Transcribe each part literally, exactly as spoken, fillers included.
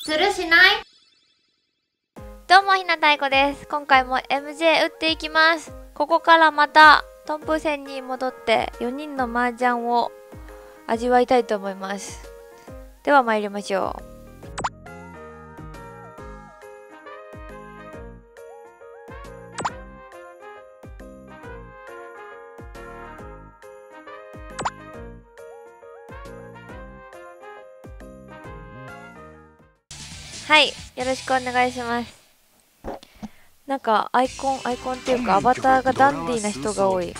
するしない？どうもひなたいこです。今回も エムジェー 打っていきます。ここからまたトンプ戦に戻ってよにんの麻雀を味わいたいと思います。では参りましょう。はい、よろしくお願いします。なんかアイコンアイコンっていうかアバターがダンディーな人が多い。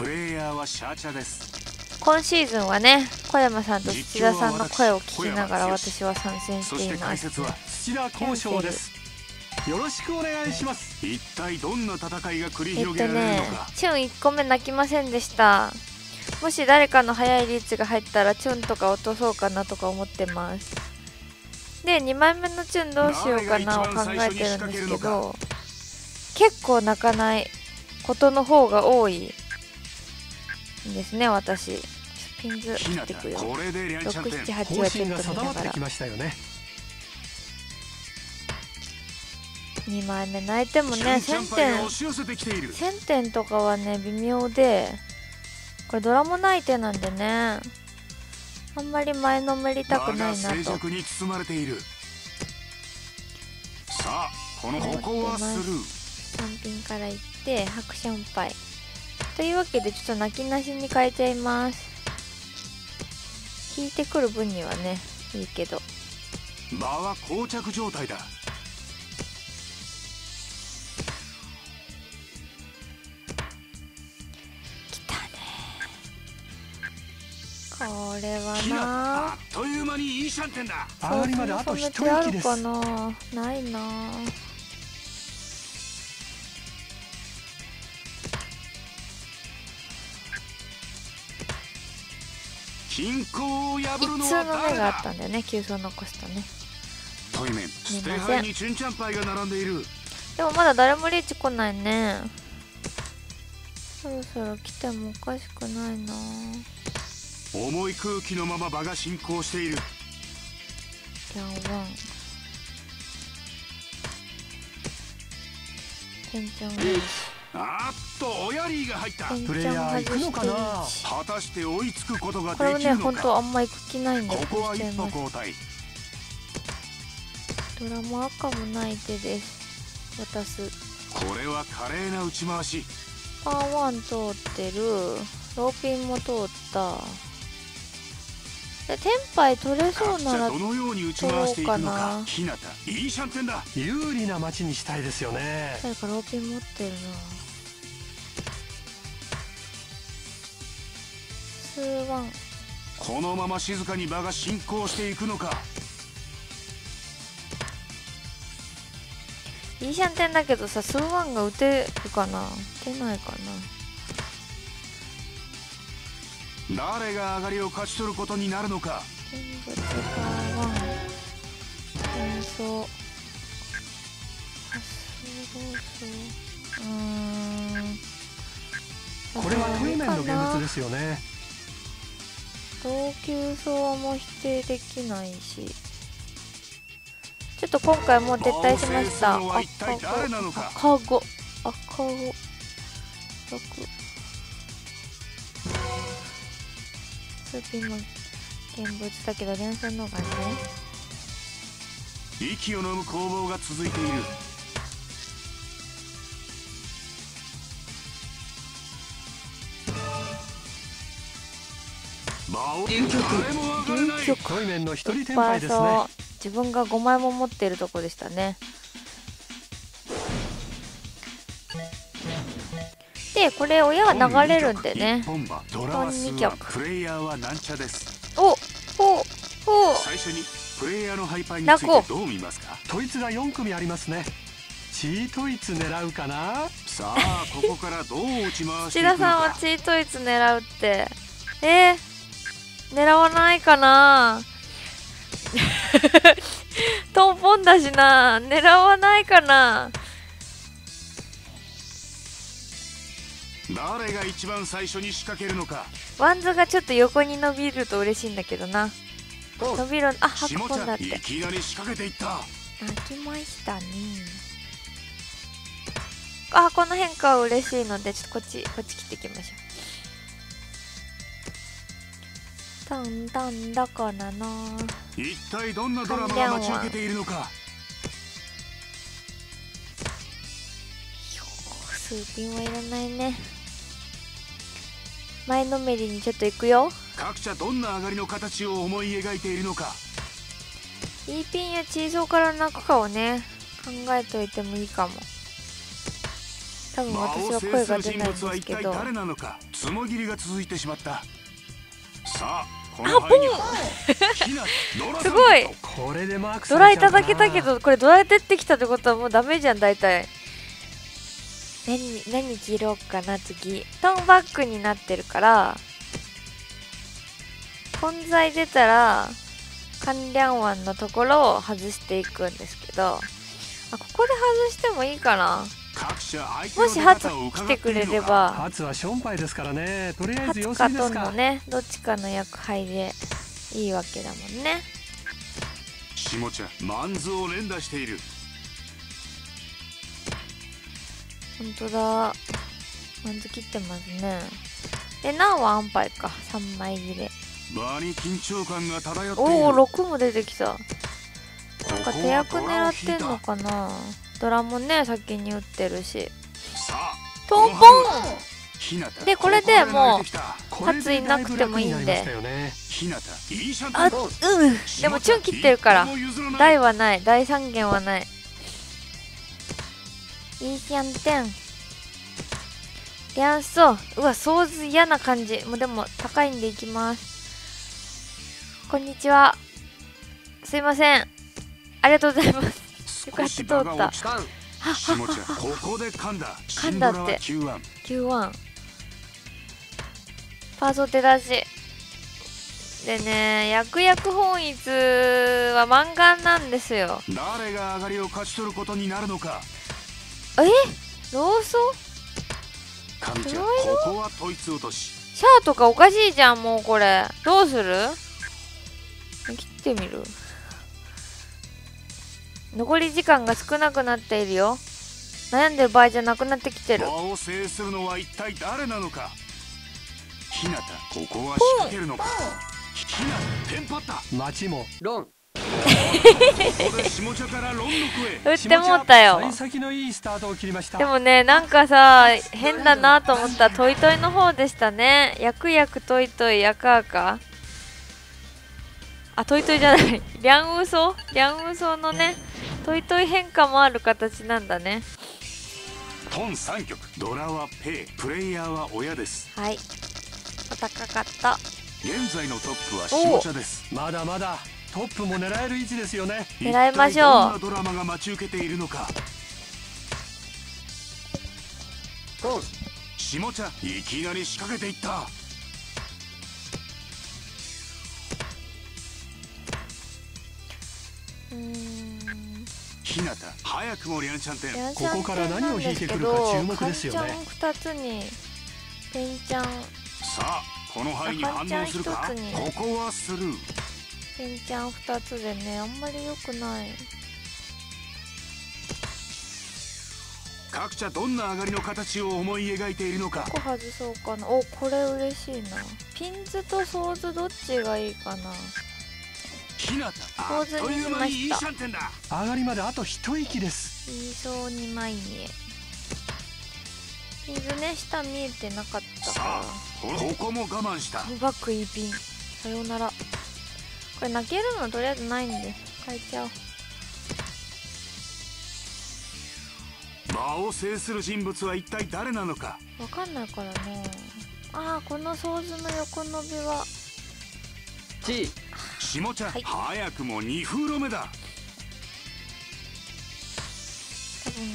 今シーズンはね、小山さんと土田さんの声を聞きながら私は参戦しています。 土田光翔です。よろしくお願いします。一体どんな戦いが繰り広げられるのか。 えっとね、チュンいっこめ泣きませんでした。もし誰かの速いリーチが入ったらチュンとか落とそうかなとか思ってます。でにまいめのチュンどうしようかなを考えてるんですけど、結構泣かないことの方が多いんですね。私ピンズ切っていくよ。ろく、なな、はちはちょっと見ながらにまいめ泣いてもね、せんてんせんてんとかはね微妙で、これドラモない手なんでね、あんまり前のめりたくないなと。 さあこのここはスルー。 さんピンからいってハクションパイというわけで、ちょっと泣きなしに変えちゃいます。引いてくる分にはねいいけど、 場は膠着状態だ。 きたねこれはな。 あっという間にいいシャンテンだ。 上がりまであと一息です。あるかな。ないな。 均衡を破るの一通のは誰だ。 目があったんだよね、急走残すとね。 トイメンステハイにチュンチャンパイが並んでいる。 でもまだ誰もリーチ来ないね。そろそろ来てもおかしくないな。 重い空気のまま場が進行している。 ヤワンテンチョンリーチ。 あっとオヤリーが入った。 プレイヤー行くのかな。 果たして追いつくことができこれるのか。 はね本当あんま行く気ないんで、 ここは一歩交代。 ドラも赤もない手です。渡す。 これは華麗な打ち回し。 パーワン通ってる。ローピンも通った。でテンパイ取れそうならどのように打ち回していくのか。ひなたいいシャンテンだ。有利な街にしたいですよね。 誰かローピン持ってるな。スーワン。 このまま静かに場が進行していくのか。 いいシャンテンだけどさ、スーワンが打てるかな。打てないかな。 誰が上がりを勝ち取ることになるのか。 現物パーワン演奏パスロース。うーん、 これはトイメンの現物ですよね。 同級走も否定できないし、ちょっと今回もう撤退しました。赤子赤子赤子ろく。スーピンも現物だけど連戦の方がね。 息を飲む攻防が続いている。 流局流局トイメンの一人テンパイですね。 自分がごまいも持っているとこでしたね。でこれ親は流れるんでね。こんにきょく。 プレイヤーはなんちゃです。 おほうほう。 最初にプレイヤーのハイパーについてどう見ますか。トイツがよんくみありますね。チートイツ狙うかな。さあここからどう打ち回していくのか。 土田さんはチートイツ狙うってえー、狙わないかな。トンポンだしな。狙わないかな。 誰が一番最初に仕掛けるのか。 ワンズがちょっと横に伸びると嬉しいんだけどな。伸びる。あ、はっこんだって。 いきなり仕掛けていった。 泣きましたね。あ、この変化は嬉しいのでちょっとこっちこっち切っていきましょう。タンタンだからな。 一体どんなドラマが待ち受けているのか。 スーピンはいらないね。前のめりにちょっと行くよ。 各社どんな上がりの形を思い描いているのか。 いいピンやチーゾーから泣くかをね考えといてもいいかも。多分私は声が出ないんですけど。 誰なのか。つもぎりが続いてしまった。さあこの範囲にすごい。 これでマークドラいただけたけどこれドラ出てきたってことはもうダメじゃん大体。何何切ろうかな次。トーンバックになってるから混在出たら関連腕のところを外していくんですけど、あここで外してもいいかな。もしハツ来てくれればハツはションパイですからね。とりあえずハツかトンのねどっちかの役配でいいわけだもんね。 下茶マンズを連打している。 ほんとだマンズ切ってますね。でナンはアンパイかさんまい切れ。 場に緊張感が漂っている。 おおろくも出てきた。なんか手役狙ってんのかな。ドラもね先に打ってるし。トンポンでこれでもうハツいなくてもいいんで。あうんでもチュン切ってるから台はない。台三元はない。いいじゃんてんリャンソー。うわ想像嫌な感じ。もうでも高いんでいきます。こんにちは。すいませんありがとうございます。よかった通った。はっはっはここで噛んだ。 噛んだってキューワンパーソ手出しでね。役役本一は漫画なんですよ。 誰が上がりを勝ち取ることになるのか。 えローソ神ちゃんここは統一落とし。 シャアとかおかしいじゃんもうこれ。どうする切ってみる。残り時間が少なくなっているよ。悩んでる場合じゃなくなってきてる。 場を制するのは一体誰なのか。ひなたここは仕掛けるのか。ひなたテンパった。町もロン打ってもったよ。でもねなんかさ変だなと思ったらトイトイの方でしたね。ヤクヤクトイトイヤカーカあトイトイじゃないリャンウソリャンウソのねトイトイ変化もある形なんだね。 トンさん局ドラはペイプレイヤーは親です。 はいお高かった。 現在のトップは下茶です。まだまだトップも狙える位置ですよね。 狙いましょう。 どんなドラマが待ち受けているのか。下茶いきなり仕掛けていった。 うーんひなた早くもリャンチャンテン。 ここから何を引いてくるか注目ですよね。カンちゃんふたつにペンちゃん。 さあこの範囲に反応するか。ここはスルー。 ペンちゃんふたつでねあんまり良くない。 各社どんな上がりの形を思い描いているのか。 どこ外そうかな。おこれ嬉しいな。ピンズとソーズどっちがいいかな。 ひなたソーズにしました。 上がりまであと一息です。 いいそうに枚見え。ピンズね下見えてなかったから。 ここも我慢した。 バックいいピン。さようなら。これ泣けるのとりあえずないんで変えちゃおう。 場を制する人物は一体誰なのかわかんないからね。ああこのソーズの横伸びは G 下茶、はい、早くもに風呂目だ。 多分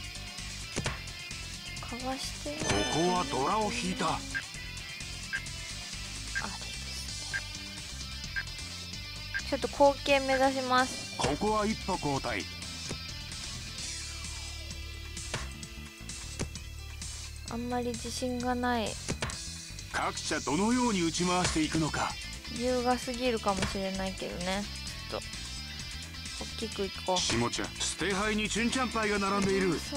かわして。 ここはドラを引いた。 ちょっと後継目指します。 ここは一歩交代。 あんまり自信がない。 各社どのように打ち回していくのか。 優雅すぎるかもしれないけどね。ちょっと大きくいこう。 下茶、捨て牌にチュンチャンパイが並んでいる。 そう。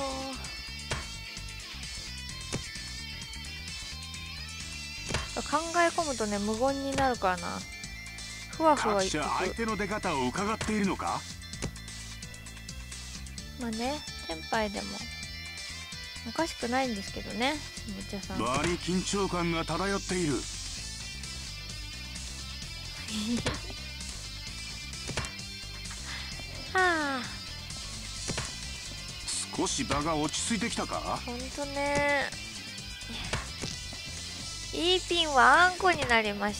考え込むとね無言になるからな。ふわふわいく。 各社相手の出方を伺っているのか。 まあね、先輩でもおかしくないんですけどね、下茶さん。 場に緊張感が漂っている。 はあ、 少し場が落ち着いてきたか。 ほんとね。いいピンはあんこになりました。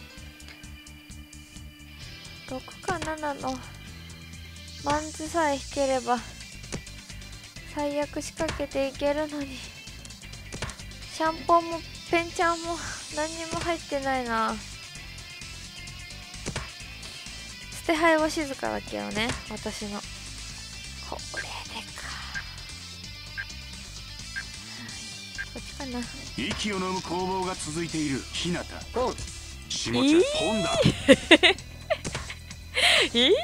ろくかななのマンズさえ引ければ最悪仕掛けていけるのに、シャンポンもペンチャンも何にも入ってないな。捨て牌は静かだけどね、私の。これでか、こっちかな。 息を飲む攻防が続いている。日向ポン。 下茶、ポンだ。 えー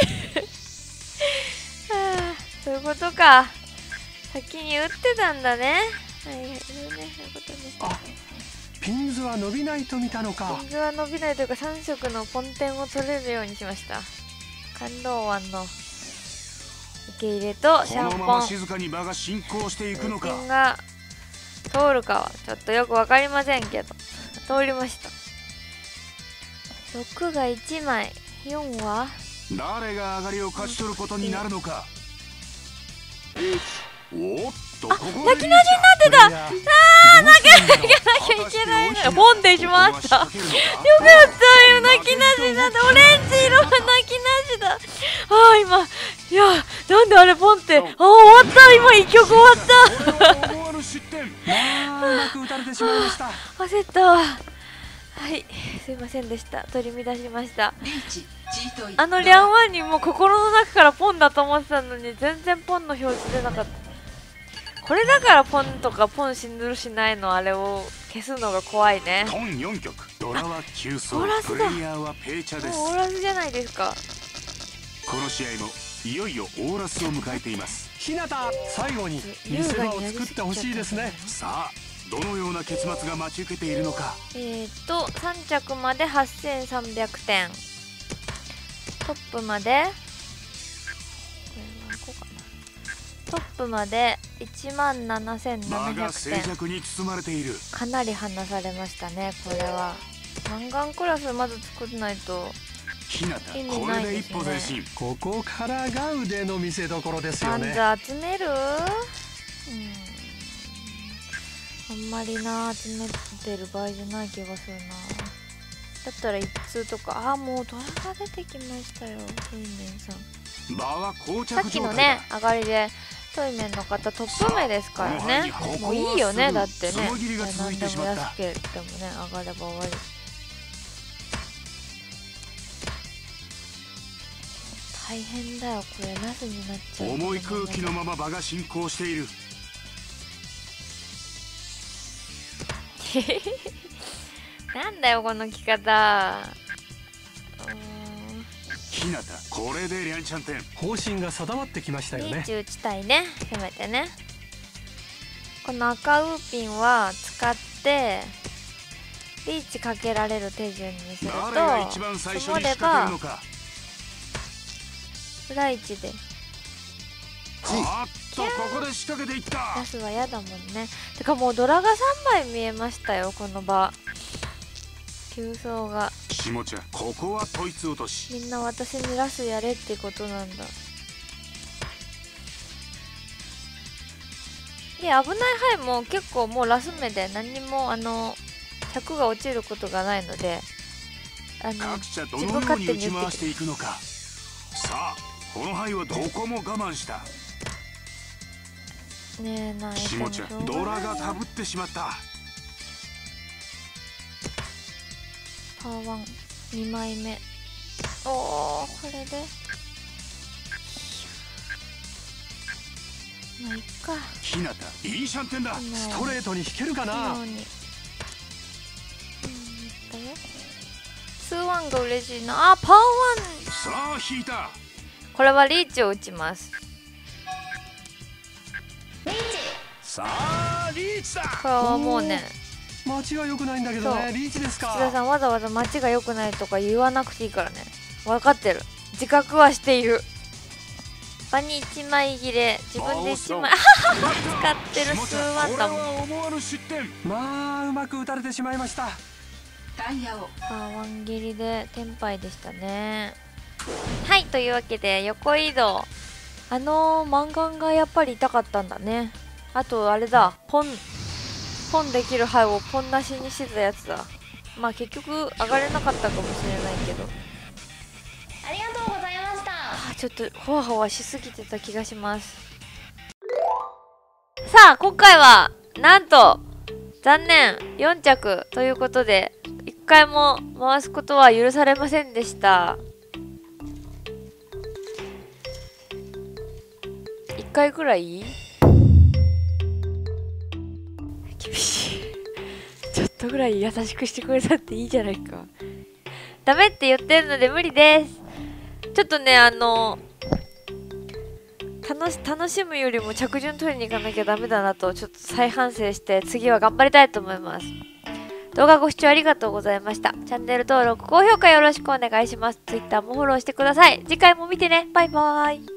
はあ、そういうことか。先に打ってたんだね。はいはい、そうね、そういうことね。 あ、ピンズは伸びないと見たのか。 ピンズは伸びないというかさん色のポンテンを取れるようにしました。感動湾の受け入れとシャンこのまポン。 ま静かに場が進行していくのか。 ピンが通るかはちょっとよくわかりませんけど、通りました。ろくがいちまい、よんは誰が上がりを勝ち取ることになるのか。おっと、ここで泣きなしになってた。ああ、泣かなきゃいけないのよ。ポンでしまった。よかったよ、泣きなしになって。オレンジ色は泣きなしだ。ああ、今、いや、なんであれポンって。ああ、終わった。今一曲終わった。 思わぬ失点。 まあうまく打たれてしまいました。 焦ったわ。はい、すいませんでした。取り乱しました。あのリャンワンにもう心の中からポンだと思ってたのに、全然ポンの表示出なかった。これだからポンとかポンしぬるしないのあれを消すのが怖いね。 トンよん局、ドラはきゅう走、 オーラスだ。 プレイヤーはペーチャです。 もうオーラスじゃないですか。 この試合もいよいよオーラスを迎えています。 日向、最後に見せ場を作ってほしいですね。 さあ、どのような結末が待ち受けているのか。 えーとさん着まではっせんさんびゃくてん、トップまでこれはこうかな、トップまでいちまんななせんななひゃくてん。 静寂に包まれている。 かなり離されましたね。これはマンガンクラスまず作らないと日向、 意味これでないですね。 一歩前進。 ここからが腕の見せ所ですよバンね。 ズ集める？うん、あんまりな集めてる場合じゃない気がするな。だったら一通とか。ああ、もうドラが出てきましたよ、トイメンさん。 場は膠着さっき状態のねだ。 上がりでトイメンの方トップ目ですからね。もういいよね、だってね。 その切りが続いてしまった。 何でも安ければね上がれば終わり。大変だよこれ、ラスになっちゃう。 重い空気のまま場が進行している。 なんだよこの着方。 日向、これでリャンチャンテン。 方針が定まってきましたよね。 リーチ打ちたいね、せめてね。この赤ウーピンは使ってリーチかけられる手順にすると、 誰が一番最初積もれに仕掛けるばのか。 裏一であっと、ここで仕掛けていった。 ラスは嫌だもんね。てかもうドラがさんまい見えましたよこの場。急走が。 下茶、ここは統一落とし。 みんな私にラスやれってことなんだ。で、危ない範囲も結構もうラス目で何にもあの尺が落ちることがないので、あの各社ど自のよう分勝手に打ち回してに打ってくる。 いくのか。さあ、この範囲はどこも我慢した。 ねえ、ない下茶、ドラがかぶってしまった。 パーワンにまいめ。おお、これでまあいっか。 日向、いいシャンテンだ。 ストレートに引けるかな。 うん、いったよ。ツーワンが嬉しいな。あ、パーワン。 さあ引いた。 これはリーチを打ちます。 さあリーチだ。 これはもうね、 街が良くないんだけどね。リーチですか。 土田さんわざわざ街が良くないとか言わなくていいからね。分かってる、自覚はしている。場にいちまい切れ、自分でいちまい使ってる数万だもん。 まあうまく打たれてしまいました。 あ、ワン切りでテンパイでしたね。はい、というわけで横移動、あのー、マンガンがやっぱり痛かったんだね。あとあれだ、ポンポンできる牌をポンなしにしてたやつだ。まあ結局上がれなかったかもしれないけど、 ありがとうございました。 あ、ちょっとほわほわしすぎてた気がします。さあ今回はなんと残念よん着ということで、いっかいも回すことは許されませんでした。いっかいくらい厳しいちょっとぐらい優しくしてくれたっていいじゃないか。ダメって言ってるので無理です。ちょっとね、あの楽し楽しむよりも着順取りに行かなきゃダメだなとちょっと再反省して、次は頑張りたいと思います。動画ご視聴ありがとうございました。チャンネル登録高評価よろしくお願いします。 Twitter もフォローしてください。次回も見てね。バイバーイ。